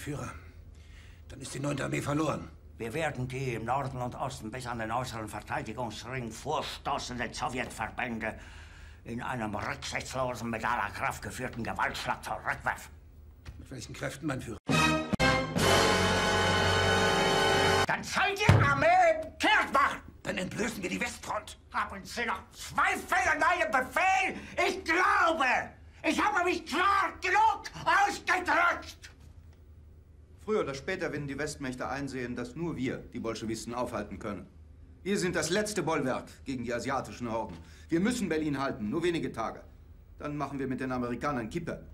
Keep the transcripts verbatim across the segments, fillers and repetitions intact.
Führer, dann ist die neunte Armee verloren. Wir werden die im Norden und Osten bis an den äußeren Verteidigungsring vorstoßenden Sowjetverbände in einem rücksichtslosen, mit aller Kraft geführten Gewaltschlag zurückwerfen. Mit welchen Kräften, mein Führer? Dann soll die Armee kehrt machen! Dann entblößen wir die Westfront. Haben Sie noch Zweifel an meinem Befehl? Ich glaube, ich habe mich klar genug ausgedrückt! Früher oder später werden die Westmächte einsehen, dass nur wir die Bolschewisten aufhalten können. Wir sind das letzte Bollwerk gegen die asiatischen Horden. Wir müssen Berlin halten, nur wenige Tage. Dann machen wir mit den Amerikanern Kippe.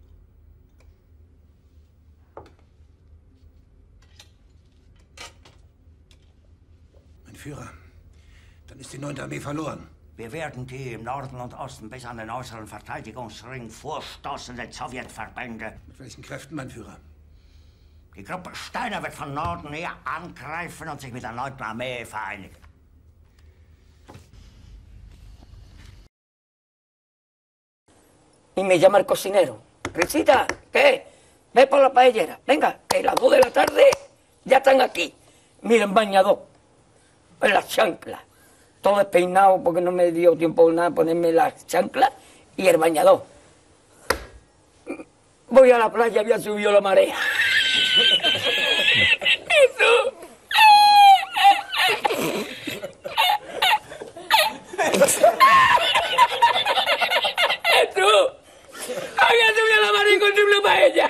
Mein Führer, dann ist die neunte Armee verloren. Wir werden die im Norden und Osten bis an den äußeren Verteidigungsring vorstoßenden Sowjetverbände. Mit welchen Kräften, mein Führer? Die Gruppe Steiner wird von Norden her angreifen und sich mit der neunten Armee vereinigen. Y me llama el cocinero. Risita, ¿qué? Ve por la paellera. Venga, que las dos de la tarde ya están aquí. Miren, bañador. En las chanclas. Todo despeinado porque no me dio tiempo nada ponerme las chanclas y el bañador. Voy a la playa, había subido la marea. Eso. Eso. Había subido la marea y encontré una paella.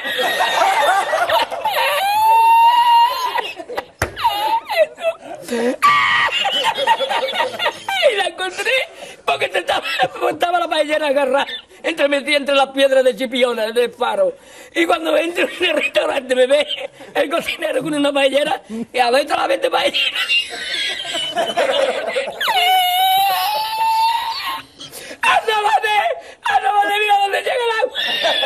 Eso. Y la encontré porque estaba, estaba la paellera agarrada, entremetida entre las piedras de Chipiona, del faro. Y cuando entro en el restaurante me ve el cocinero con una paellera y adentro la vende paellera. ¡Asómate! ¡Asómate! ¡Mira dónde llega el agua!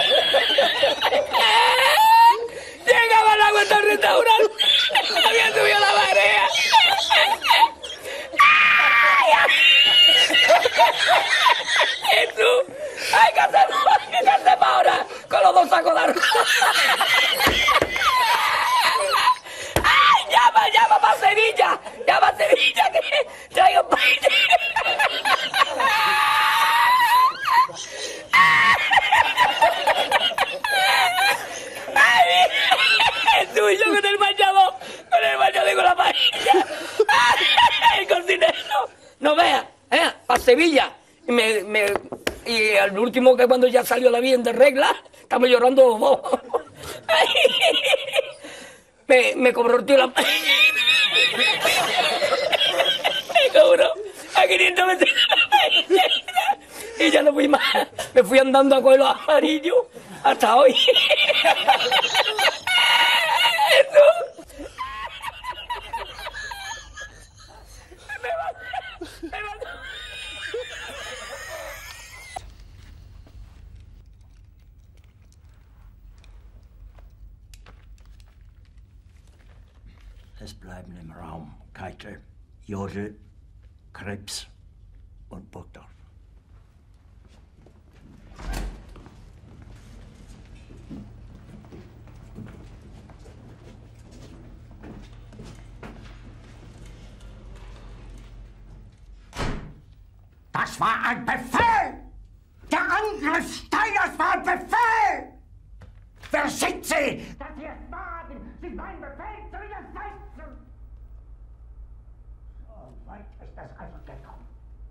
Llegaba el agua hasta el restaurante. Había subido la marea. Jesús, hay que hacer, hay que hacer ahora con los dos sacos de arroz. ¡Ay, llama, llama para Sevilla! ¡Llama a Sevilla que traigo paella! ¡Ay, Jesús, yo con el bañador, con el bañador y con la paella! ¡Ay, el cocinero! No vea, eh, para Sevilla. Y, me, me, y al último, que cuando ya salió la bien de regla, estamos llorando los dos. me, me cobró el tío la... me cobró a quinientos veces. Y ya no fui más. Me fui andando a coger los amarillos hasta hoy. Eso. Me va, me va. Es bleiben im Raum Keitel, Jodl, Krebs und Burgdorf. Das war ein Befehl! Der Angriff Steiners war ein Befehl! Wer sind Sie, dass Sie es wagen, sich meinen Befehl zu widersetzen? So weit ist das also gekommen.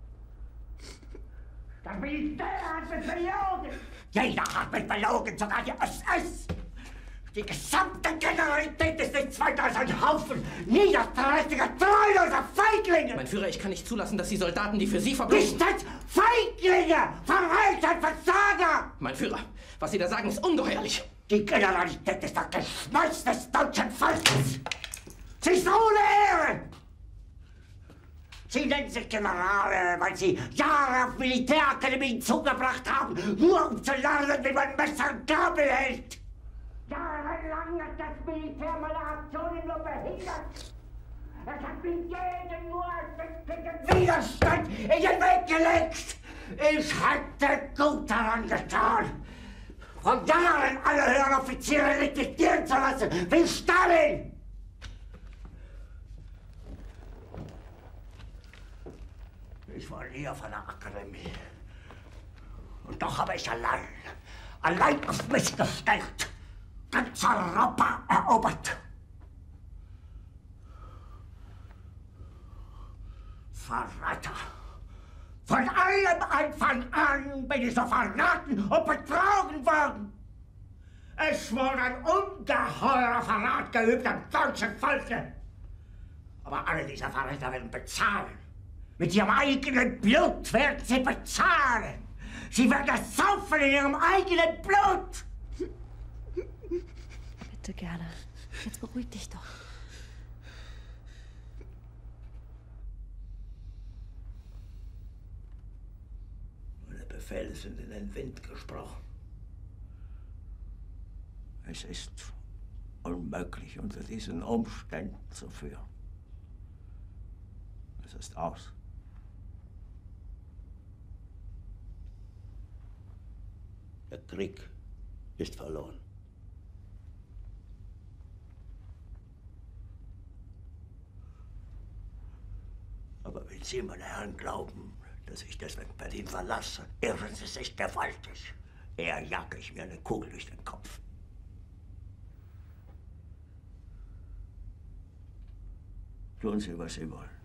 Das Militär hat mich belogen! Jeder hat mich belogen, sogar die S S! Die gesamte Generalität ist nichts weiter als ein Haufen niederträchtiger, treuloser Feiglinge! Mein Führer, ich kann nicht zulassen, dass die Soldaten, die für Sie verbringen... Nicht als Feiglinge! Verreiter, Versager! Mein Führer, was Sie da sagen, ist ungeheuerlich. Die Generalität ist das Geschmeiß des deutschen Volkes! Sie ist ohne Ehre! Sie nennen sich Generale, weil Sie Jahre auf Militärakademien zugebracht haben, nur um zu lernen, wie man Messer und Gabel hält! Jahrelang hat das Militär meine Aktionen nur behindert. Es hat mir jeden nur ersichtlichen Widerstand in den Weg gelegt. Ich hätte gut daran getan, von Jahren alle höheren Offiziere liquidieren zu lassen. lassen, wie Stalin! Ich war eher von der Akademie. Und doch habe ich allein, allein auf mich gestellt, ganz Europa erobert. Verräter! Von allem Anfang an bin ich so verraten und betrogen worden. Es wurde ein ungeheurer Verrat geübt am deutschen Volke. Aber alle diese Verräter werden bezahlen. Mit ihrem eigenen Blut werden sie bezahlen. Sie werden es saufen in ihrem eigenen Blut. Bitte gerne. Jetzt beruhig dich doch. Meine Befehle sind in den Wind gesprochen. Es ist unmöglich, unter diesen Umständen zu führen. Es ist aus. Der Krieg ist verloren. Aber wenn Sie, meine Herren, glauben, dass ich deswegen Berlin verlasse, irren Sie sich gewaltig. Eher jage ich mir eine Kugel durch den Kopf. Tun Sie, was Sie wollen.